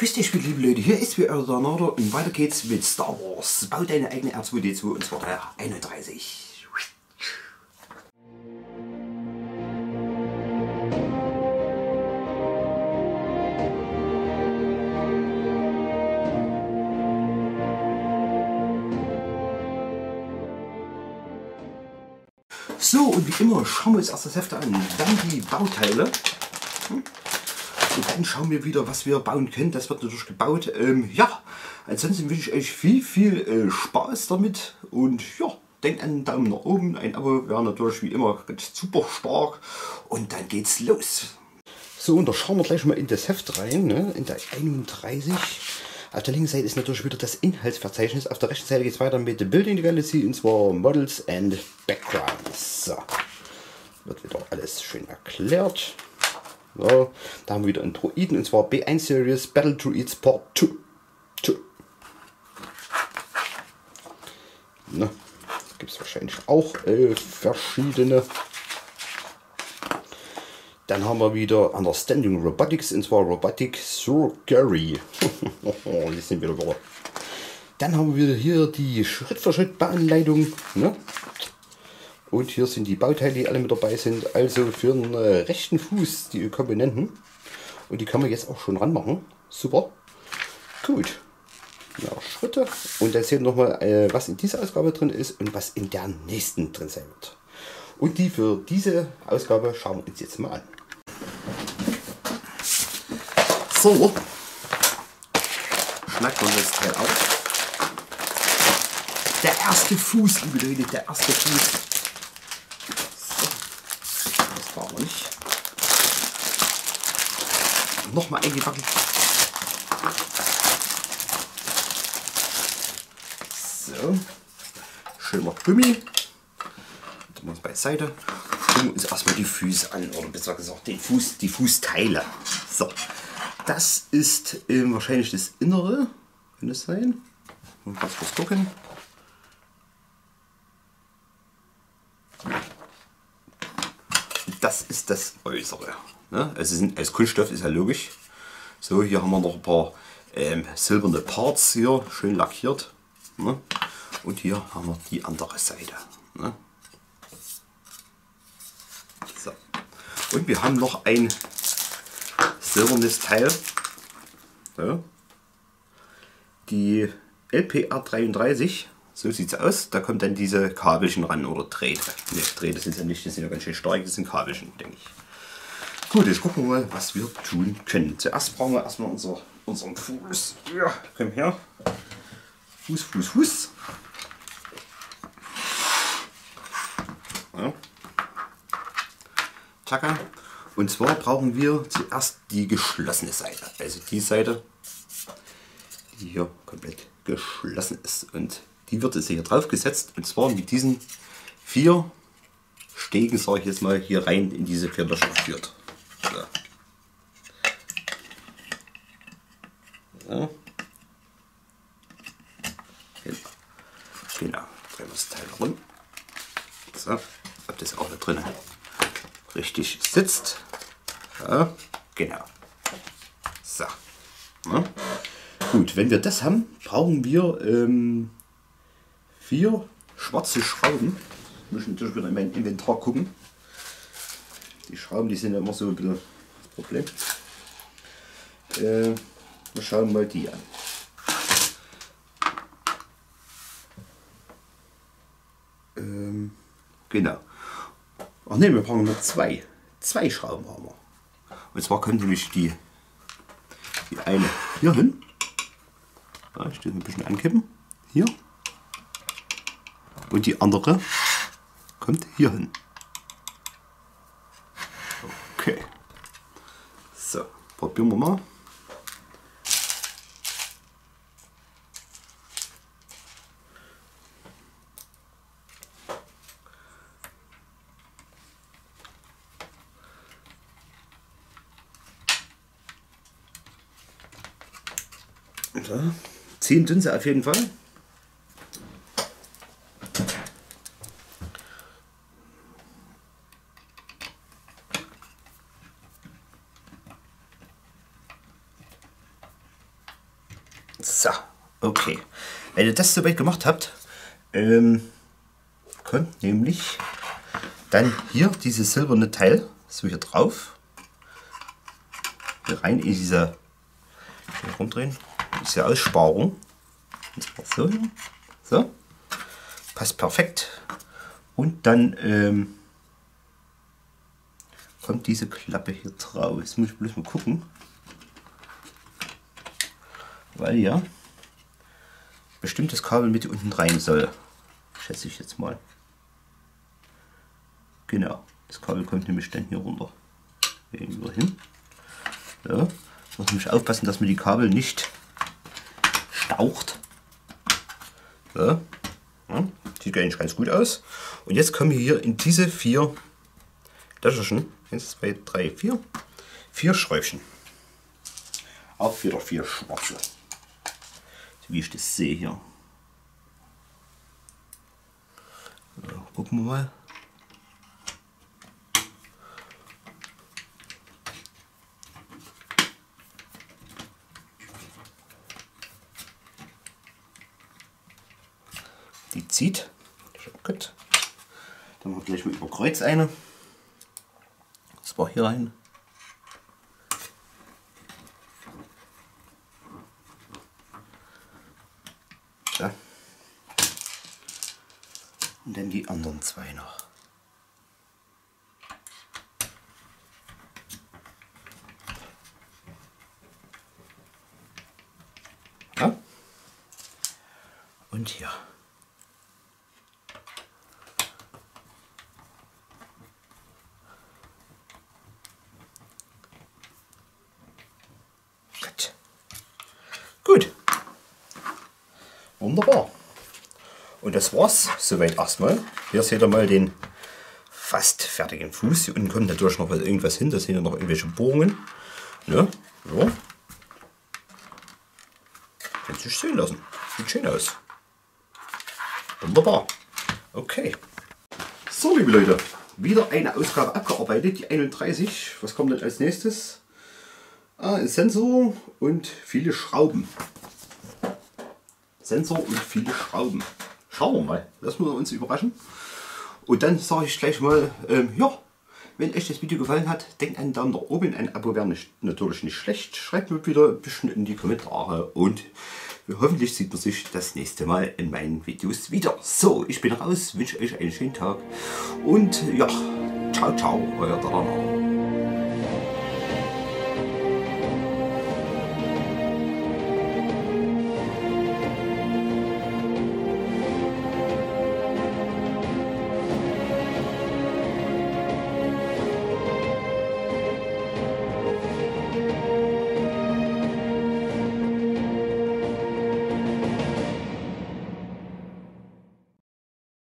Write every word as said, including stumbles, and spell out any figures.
Grüß dich, liebe Leute, hier ist wieder der Nader und weiter geht's mit Star Wars. Bau deine eigene R zwei D zwei und zwar der einunddreißig. So, und wie immer schauen wir uns erst das Heft an, dann die Bauteile. Hm? Und dann schauen wir wieder, was wir bauen können. Das wird natürlich gebaut. Ähm, ja, ansonsten wünsche ich euch viel, viel äh, Spaß damit. Und ja, denkt an einen Daumen nach oben. Ein Abo wäre natürlich wie immer super stark. Und dann geht's los. So, und da schauen wir gleich mal in das Heft rein, ne? In der einunddreißig. Auf der linken Seite ist natürlich wieder das Inhaltsverzeichnis. Auf der rechten Seite geht es weiter mit The Building the Galaxy, und zwar Models and Backgrounds. So. Wird wieder alles schön erklärt. So. Da haben wir wieder einen Droiden, und zwar B eins Series Battle Droids Part zwei. Da gibt es wahrscheinlich auch äh, verschiedene. Dann haben wir wieder Understanding Robotics, und zwar Robotic Surgery. Die sind wieder wieder. Dann haben wir wieder hier die Schritt-für-Schritt-Bauanleitung. Ne? Und hier sind die Bauteile, die alle mit dabei sind. Also für den äh, rechten Fuß die Komponenten. Und die kann man jetzt auch schon ranmachen. Super. Gut. Ja, Schritte. Und dann sehen wir nochmal, äh, was in dieser Ausgabe drin ist und was in der nächsten drin sein wird. Und die für diese Ausgabe schauen wir uns jetzt mal an. So, schnackt man das Teil auf. Der erste Fuß, liebe Leute, der erste Fuß. So, das war aber nicht. Nochmal eingebacken. So, schöner Gummi. Da muss beiseite. Gucken wir uns erstmal die Füße an, oder besser gesagt den Fuß, die Fußteile. So. Das ist ähm, wahrscheinlich das Innere, kann das sein? Mal ganz kurz gucken. Das ist das Äußere. Ne? Also sind, als Kunststoff ist ja logisch. So, hier haben wir noch ein paar ähm, silberne Parts hier, schön lackiert. Ne? Und hier haben wir die andere Seite. Ne? So. Und wir haben noch ein silbernes Teil. So. Die L P R dreiunddreißig, so sieht es aus. Da kommt dann diese Kabelchen ran oder Drähte. Ne, Drähte sind ja nicht, das sind ja ganz schön stark, das sind Kabelchen, denke ich. Gut, jetzt gucken wir mal, was wir tun können. Zuerst brauchen wir erstmal unser, unseren Fuß. Ja, komm her. Fuß, Fuß, Fuß. Ja. Tschakka. Und zwar brauchen wir zuerst die geschlossene Seite. Also die Seite, die hier komplett geschlossen ist. Und die wird jetzt hier drauf gesetzt. Und zwar mit diesen vier Stegen, sage ich jetzt mal, hier rein in diese vier Löcher geführt. So. Ja. Genau. Genau. Drehen wir das Teil rum. So. Ob das auch da drin richtig sitzt. Ja, genau. So. Ja. Gut, wenn wir das haben, brauchen wir ähm, vier schwarze Schrauben. Ich muss natürlich wieder in mein Inventar gucken. Die Schrauben, die sind ja immer so ein bisschen das Problem. Äh, wir schauen mal die an. Ähm, genau. Ach ne, wir brauchen nur zwei. Zwei Schrauben haben wir. Und zwar kommt nämlich die, die eine hier hin. Ja, ich will ein bisschen ankippen. Hier. Und die andere kommt hier hin. Okay. So, probieren wir mal. So, ziehen tun sie auf jeden Fall. So, okay. Wenn ihr das soweit gemacht habt, ähm, kommt nämlich dann hier dieses silberne Teil, so hier drauf, hier rein in diese, hier rumdrehen, diese Aussparung. So, so, passt perfekt. Und dann ähm, kommt diese Klappe hier drauf. Jetzt muss ich bloß mal gucken, weil ja bestimmtes Kabel mit unten rein soll, schätze ich jetzt mal. Genau, das Kabel kommt nämlich dann hier runter. Irgendwo hin. So, muss nämlich aufpassen, dass man die Kabel nicht staucht. So. Ja, sieht eigentlich ganz gut aus. Und jetzt kommen wir hier in diese vier Löcherchen. eins, zwei, drei, vier. Vier Schräubchen. Auch wieder vier schwarze. Wie ich das sehe hier. So, gucken wir mal. Die zieht. Gut. Dann haben wir gleich mal über Kreuz eine. Das war hier rein. So. Und dann die anderen zwei noch. Ja. Und hier. Gut. Wunderbar. Und das war's soweit erstmal. Hier seht ihr mal den fast fertigen Fuß. Hier unten kommt natürlich noch irgendwas hin. Da sind ja noch irgendwelche Bohrungen. Ja, so. Kann sich sehen lassen. Sieht schön aus. Wunderbar. Okay. So, liebe Leute. Wieder eine Ausgabe abgearbeitet. Die einunddreißig. Was kommt denn als nächstes? Ah, ein Sensor und viele Schrauben. Sensor und viele Schrauben. Schauen wir mal. Lassen wir uns überraschen. Und dann sage ich gleich mal, ähm, ja, wenn euch das Video gefallen hat, denkt einen Daumen nach oben. Ein Abo wäre nicht, natürlich nicht schlecht. Schreibt mir wieder ein bisschen in die Kommentare. Und hoffentlich sieht man sich das nächste Mal in meinen Videos wieder. So, ich bin raus. Wünsche euch einen schönen Tag. Und ja, ciao, ciao, euer Dana.